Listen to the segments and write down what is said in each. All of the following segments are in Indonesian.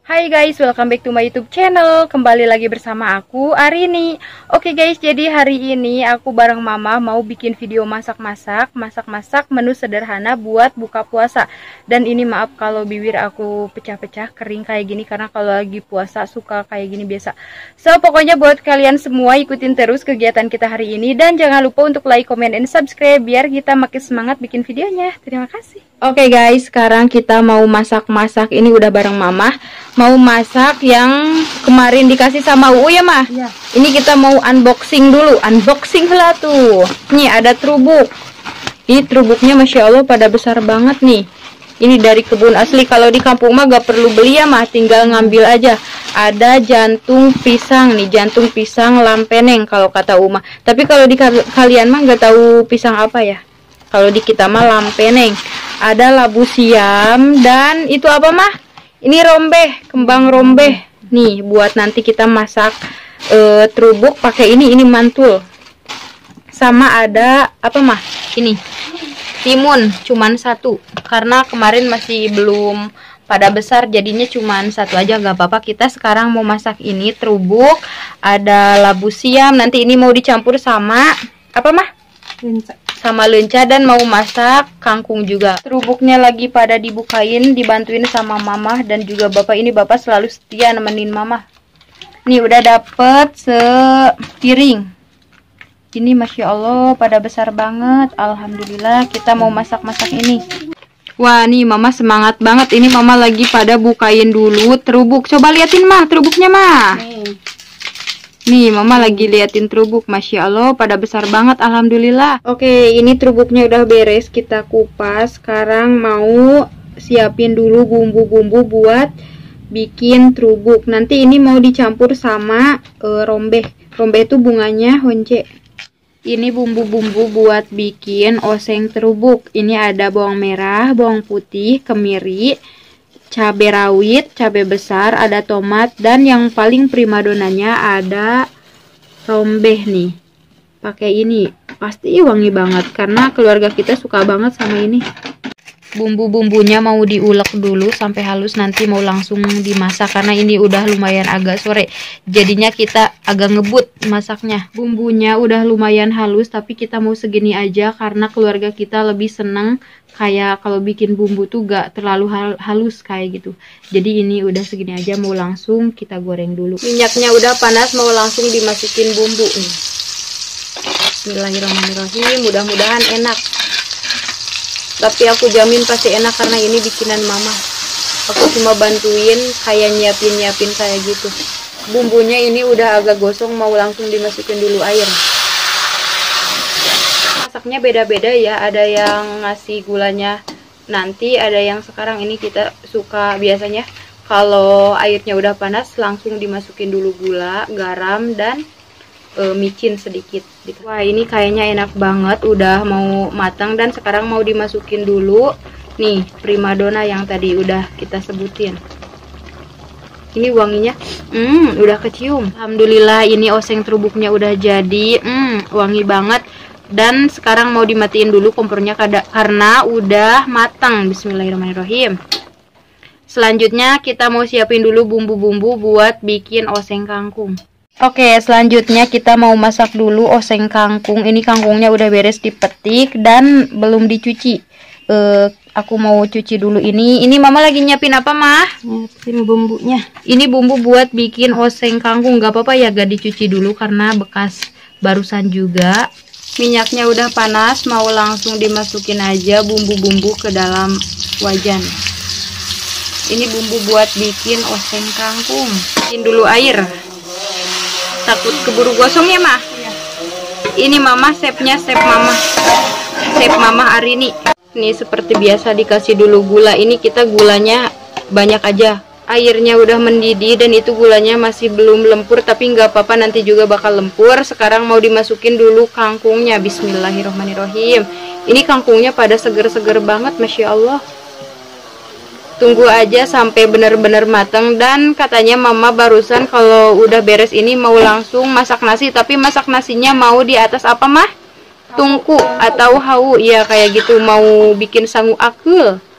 Hai guys, welcome back to my YouTube channel. Kembali lagi bersama aku, Arini. Oke guys, jadi hari ini aku bareng mama mau bikin video masak-masak menu sederhana buat buka puasa. Dan ini maaf kalau bibir aku pecah-pecah, kering kayak gini karena kalau lagi puasa suka kayak gini biasa. So, pokoknya buat kalian semua ikutin terus kegiatan kita hari ini. Dan jangan lupa untuk like, comment, and subscribe biar kita makin semangat bikin videonya. Terima kasih. Oke guys, sekarang kita mau masak-masak. Ini udah bareng mama. Mau masak yang kemarin dikasih sama UU ya mah? Iya. Ini kita mau unboxing dulu. Unboxing lah tuh. Nih ada trubuk. Ini trubuknya Masya Allah pada besar banget nih. Ini dari kebun asli. Kalau di kampung mah gak perlu beli ya mah, tinggal ngambil aja. Ada jantung pisang nih, jantung pisang lampeneng kalau kata Uma. Tapi kalau di kalian mah gak tahu pisang apa ya? Kalau di kita mah lampeneng. Ada labu siam dan itu apa mah? Ini rombeh, kembang rombeh. Nih buat nanti kita masak trubuk pakai ini mantul. Sama ada apa mah? Ini timun, cuman satu. Karena kemarin masih belum pada besar, jadinya cuman satu aja, gak apa-apa. Kita sekarang mau masak ini trubuk, ada labu siam. Nanti ini mau dicampur sama apa mah? Lenca. Sama lenca, dan mau masak kangkung juga. Trubuknya lagi pada dibukain, dibantuin sama mama dan juga bapak. Ini bapak selalu setia nemenin mama. Nih udah dapet sepiring. Ini Masya Allah pada besar banget. Alhamdulillah. Kita mau masak-masak ini. Wah nih mama semangat banget. Ini mama lagi pada bukain dulu trubuk. Coba liatin mah trubuknya mah. Nih mama lagi liatin trubuk. Masya Allah pada besar banget. Alhamdulillah. Oke, ini trubuknya udah beres, kita kupas. Sekarang mau siapin dulu bumbu-bumbu buat bikin trubuk. Nanti ini mau dicampur sama rombeh. Rombeh itu bunganya honce. Ini bumbu-bumbu buat bikin oseng trubuk. Ini ada bawang merah, bawang putih, kemiri, cabai rawit, cabai besar, ada tomat, dan yang paling primadonanya ada rombeh nih. Pakai ini pasti wangi banget karena keluarga kita suka banget sama ini. Bumbu-bumbunya mau diulek dulu sampai halus, nanti mau langsung dimasak karena ini udah lumayan agak sore. Jadinya kita agak ngebut masaknya. Bumbunya udah lumayan halus tapi kita mau segini aja karena keluarga kita lebih seneng kayak kalau bikin bumbu tuh gak terlalu halus kayak gitu. Jadi ini udah segini aja, mau langsung kita goreng dulu. Minyaknya udah panas, mau langsung dimasukin bumbu nih. Bismillahirrahmanirrahim. Mudah-mudahan enak. Tapi aku jamin pasti enak karena ini bikinan mama. Aku cuma bantuin kayak nyiapin kayak gitu. Bumbunya ini udah agak gosong, mau langsung dimasukin dulu air. Masaknya beda-beda ya, ada yang ngasih gulanya nanti, ada yang sekarang. Ini kita suka biasanya kalau airnya udah panas langsung dimasukin dulu gula, garam, dan micin sedikit gitu. Wah ini kayaknya enak banget, udah mau matang dan sekarang mau dimasukin dulu nih primadona yang tadi udah kita sebutin. Ini wanginya udah kecium. Alhamdulillah ini oseng trubuknya udah jadi, wangi banget. Dan sekarang mau dimatiin dulu kompornya karena udah matang. Bismillahirrahmanirrahim. Selanjutnya kita mau siapin dulu bumbu-bumbu buat bikin oseng kangkung. Oke, selanjutnya kita mau masak dulu oseng kangkung. Ini kangkungnya udah beres dipetik dan belum dicuci. Aku mau cuci dulu ini. Ini mama lagi nyiapin apa mah? Nyiapin bumbunya. Ini bumbu buat bikin oseng kangkung. Gak apa-apa ya gak dicuci dulu karena bekas barusan juga. Minyaknya udah panas, mau langsung dimasukin aja bumbu-bumbu ke dalam wajan. Ini bumbu buat bikin oseng kangkung. Bikin dulu air. Takut keburu gosong ya mah. Iya. Ini mama chefnya, chef mama Arini. Ini seperti biasa dikasih dulu gula. Ini kita gulanya banyak aja. Airnya udah mendidih dan itu gulanya masih belum lempur, tapi nggak apa-apa nanti juga bakal lempur. Sekarang mau dimasukin dulu kangkungnya. Bismillahirrahmanirrahim. Ini kangkungnya pada seger-seger banget, Masya Allah. Tunggu aja sampai benar-benar matang. Dan katanya mama barusan kalau udah beres ini mau langsung masak nasi. Tapi masak nasinya mau di atas apa mah? Tungku atau hau. Ya kayak gitu, mau bikin sangu akul.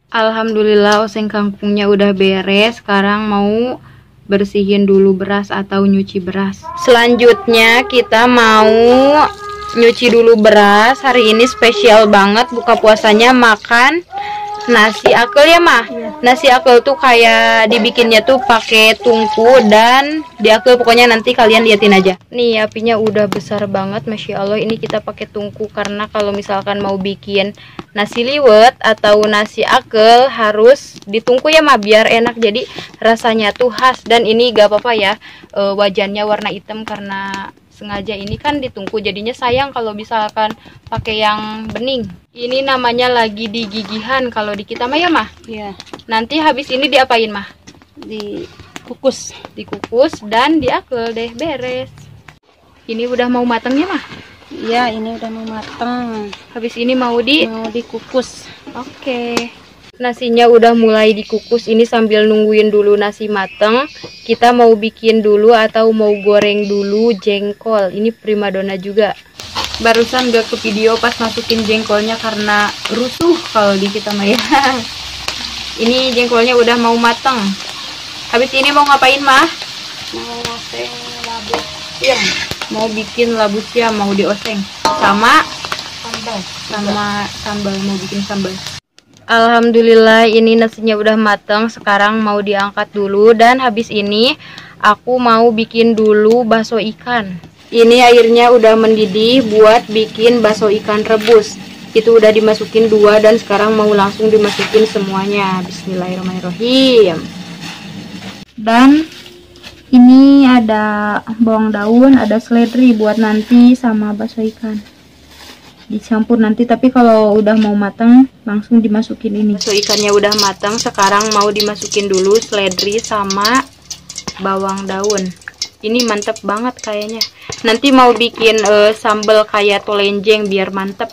Alhamdulillah oseng kangkungnya udah beres. Sekarang mau bersihin dulu beras atau nyuci beras. Selanjutnya kita mau nyuci dulu beras. Hari ini spesial banget buka puasanya makan nasi akel ya mah. Nasi akel tuh kayak dibikinnya tuh pakai tungku dan diakel, pokoknya nanti kalian liatin aja. Nih apinya udah besar banget, masya Allah. Ini kita pakai tungku karena kalau misalkan mau bikin nasi liwet atau nasi akel harus ditungku ya mah, biar enak, jadi rasanya tuh khas. Dan ini gak apa-apa ya wajannya warna hitam karena sengaja ini kan ditungku, jadinya sayang kalau misalkan pakai yang bening. Ini namanya lagi digigihan kalau di kita mah ya mah. Iya. Nanti habis ini diapain mah? Dikukus. Dikukus dan diakel deh, beres. Ini udah mau matang ya mah? Iya, ini udah mau matang. Habis ini mau dikukus. Oke. Nasinya udah mulai dikukus. Ini sambil nungguin dulu nasi mateng, kita mau bikin dulu atau mau goreng dulu jengkol. Ini primadona juga. Barusan gak ke video pas masukin jengkolnya karena rusuh kalau di kita mah ya. Ini jengkolnya udah mau mateng. Habis ini mau ngapain mah? Mau oseng labu siam. Mau bikin labu siam, mau dioseng sama sambal, mau bikin sambal. Alhamdulillah ini nasinya udah mateng. Sekarang mau diangkat dulu. Dan habis ini aku mau bikin dulu bakso ikan. Ini airnya udah mendidih buat bikin bakso ikan rebus. Itu udah dimasukin 2 dan sekarang mau langsung dimasukin semuanya. Bismillahirrahmanirrahim. Dan ini ada bawang daun, ada seledri buat nanti sama bakso ikan. Dicampur nanti, tapi kalau udah mau matang langsung dimasukin ini. Bakso ikannya udah matang, sekarang mau dimasukin dulu seledri sama bawang daun. Ini mantep banget kayaknya. Nanti mau bikin sambal kayak tolenjeng biar mantep.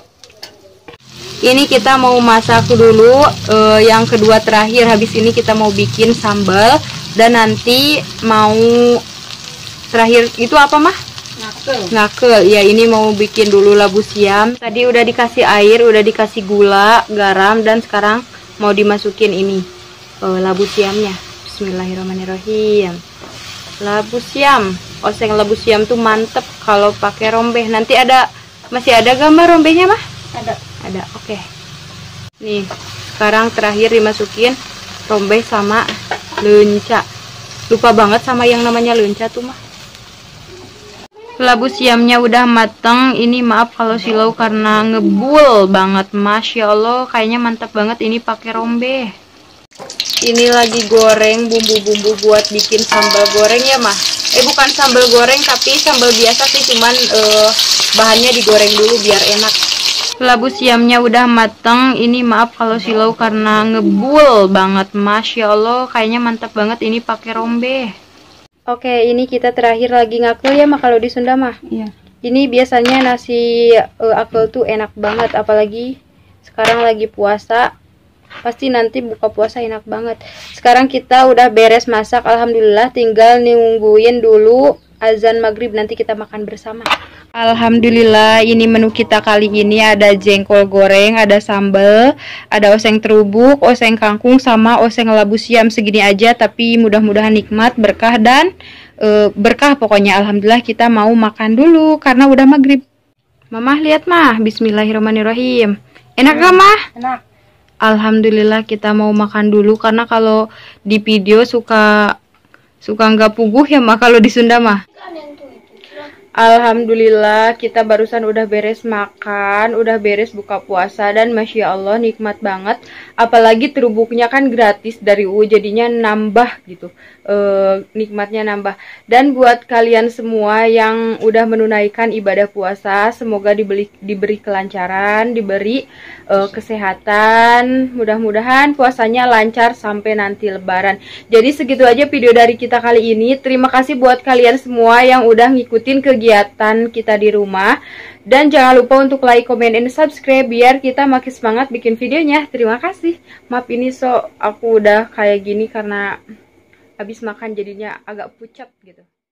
Ini kita mau masak dulu yang kedua terakhir. Habis ini kita mau bikin sambal dan nanti mau terakhir itu apa mah? Ngakel. Ya, ini mau bikin dulu labu siam. Tadi udah dikasih air, udah dikasih gula, garam, dan sekarang mau dimasukin ini labu siamnya. Bismillahirrahmanirrahim. Labu siam, oseng labu siam tuh mantep kalau pakai rombeh. Nanti masih ada gambar rombehnya mah? Ada. Oke. Nih, sekarang terakhir dimasukin rombeh sama lenca. Lupa banget sama yang namanya lenca tuh mah. Labu siamnya udah mateng. Ini maaf kalau silau karena ngebul banget. Masya Allah, kayaknya mantap banget ini pakai rombeh. Ini lagi goreng bumbu-bumbu buat bikin sambal goreng ya mah. Bukan sambal goreng tapi sambal biasa sih, cuman bahannya digoreng dulu biar enak. Labu siamnya udah mateng. Ini maaf kalau silau karena ngebul banget. Masya Allah, kayaknya mantap banget ini pakai rombeh. Oke, ini kita terakhir lagi ngakel ya mah kalau di Sunda mah. Iya. Ini biasanya nasi akel tuh enak banget, apalagi sekarang lagi puasa. Pasti nanti buka puasa enak banget. Sekarang kita udah beres masak, alhamdulillah, tinggal nungguin dulu azan maghrib, nanti kita makan bersama. Alhamdulillah, ini menu kita kali ini ada jengkol goreng, ada sambal, ada oseng terubuk, oseng kangkung, sama oseng labu siam. Segini aja tapi mudah-mudahan nikmat, berkah, dan berkah pokoknya. Alhamdulillah, kita mau makan dulu karena udah maghrib. Mamah lihat mah, bismillahirrahmanirrahim. Enak gak mah? Enak. Alhamdulillah, kita mau makan dulu karena kalau di video suka nggak puguh ya mah kalau di Sunda mah. Alhamdulillah, kita barusan udah beres makan, udah beres buka puasa, dan masya Allah nikmat banget. Apalagi terubuknya kan gratis dari UU, jadinya nambah gitu, nikmatnya nambah. Dan buat kalian semua yang udah menunaikan ibadah puasa, semoga diberi kelancaran, diberi kesehatan, mudah-mudahan puasanya lancar sampai nanti lebaran. Jadi segitu aja video dari kita kali ini. Terima kasih buat kalian semua yang udah ngikutin kegiatan kita di rumah. Dan jangan lupa untuk like, comment, and subscribe biar kita makin semangat bikin videonya. Terima kasih. Maaf ini aku udah kayak gini karena habis makan jadinya agak pucat gitu.